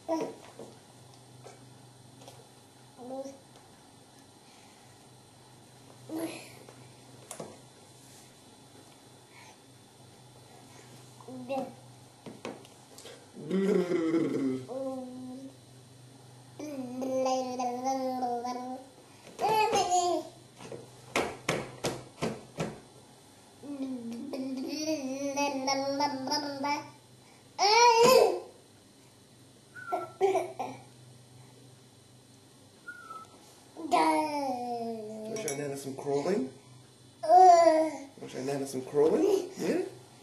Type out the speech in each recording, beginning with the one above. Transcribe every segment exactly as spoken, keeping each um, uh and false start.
Want to show Nana some crawling? Want to show Nana some crawling? Yeah?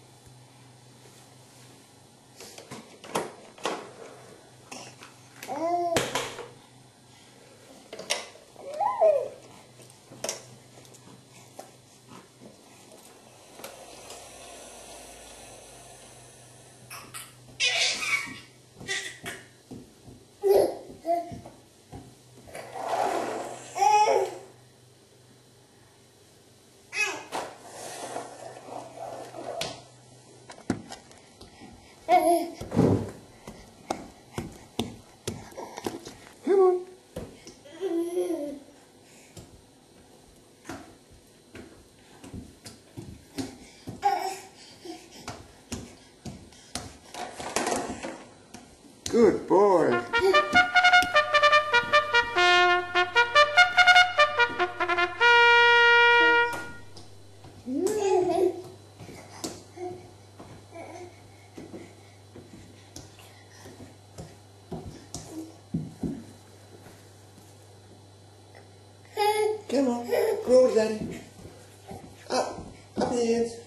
Come on. Good boy. Come on, crawl, Daddy. Up, up the hands.